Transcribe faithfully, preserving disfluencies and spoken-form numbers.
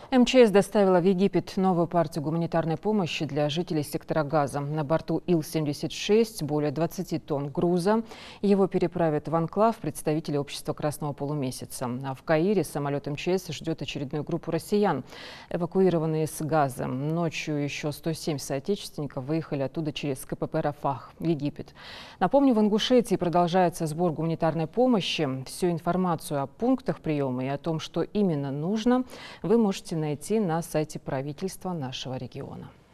эм че эс доставила в Египет новую партию гуманитарной помощи для жителей сектора Газа. На борту Ил семьдесят шесть более двадцати тонн груза. Его переправят в анклав представители общества Красного полумесяца. А в Каире самолет эм че эс ждет очередную группу россиян, эвакуированные с Газа. Ночью еще сто семь соотечественников выехали оттуда через ка пэ пэ «Рафах» в Египет. Напомню, в Ингушетии продолжается сбор гуманитарной помощи. Всю информацию о пунктах приема и о том, что именно нужно, вы можете найти на сайте правительства нашего региона.